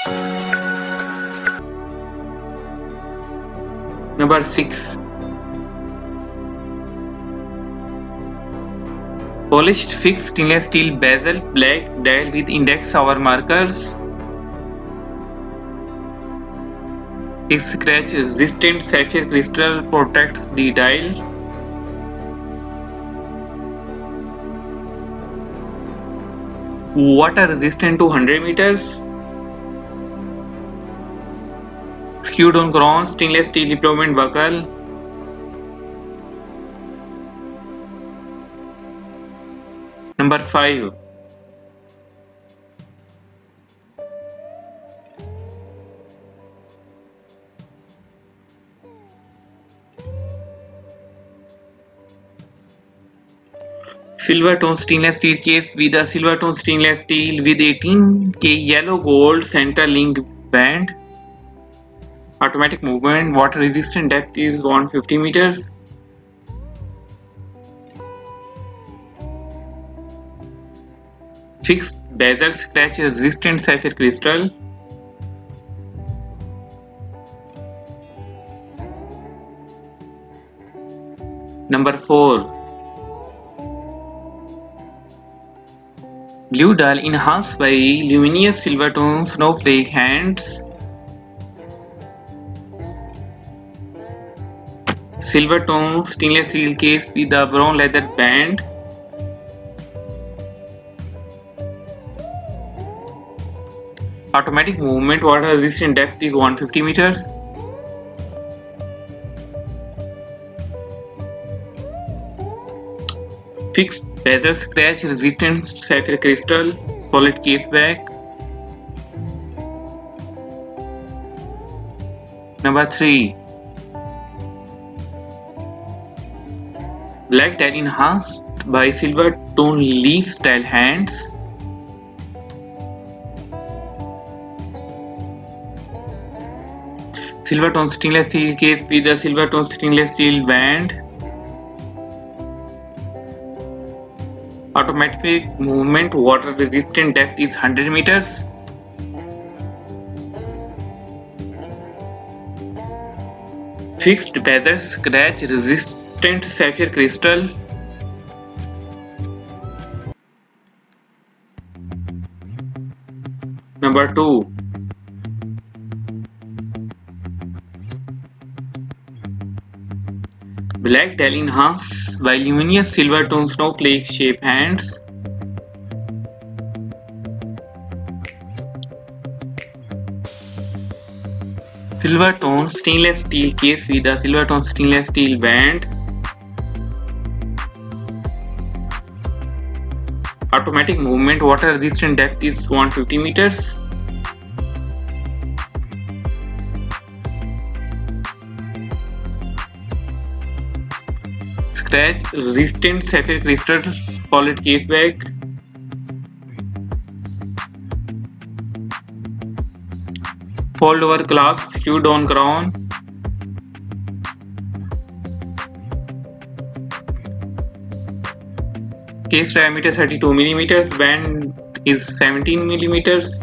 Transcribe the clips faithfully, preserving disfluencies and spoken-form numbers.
Number six. Polished fixed stainless steel bezel, black dial with index hour markers. A scratch resistant sapphire crystal protects the dial. Water resistant to one hundred meters. Skewed on crown stainless steel deployment buckle. Number five. Silver tone stainless steel case with a silver tone stainless steel with eighteen K yellow gold center link band. Automatic movement, water resistant, depth is one hundred fifty meters. Fixed bezel, scratch resistant sapphire crystal. Number four. Blue dial enhanced by luminous silver tone snowflake hands. Silver tone stainless steel case with a brown leather band. Automatic movement, water resistant, depth is one hundred fifty meters. Fixed bezel, scratch resistant sapphire crystal, solid case back. Number three. Black dial enhanced by silver tone leaf style hands. Silver tone stainless steel case with a silver tone stainless steel band. Automatic movement, water resistant, depth is one hundred meters. Fixed bezel, scratch resistant sapphire crystal. Number two. Black dial enhanced by luminous silver tone snowflake shape hands. Silver tone stainless steel case with a silver tone stainless steel band. Automatic movement, water resistant, depth is one hundred fifty meters. Scratch resistant sapphire crystal, solid case back. Fold over clasp, screwed on crown. Case diameter thirty-two millimeters, band is seventeen millimeters.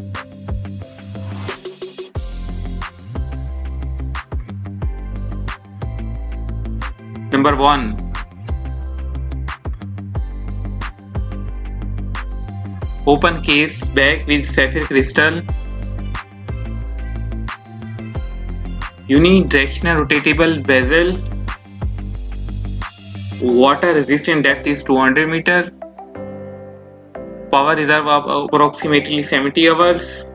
Number one. Open case back with sapphire crystal. Unidirectional rotatable bezel. Water resistant, depth is two hundred meters. Power reserve of approximately seventy hours.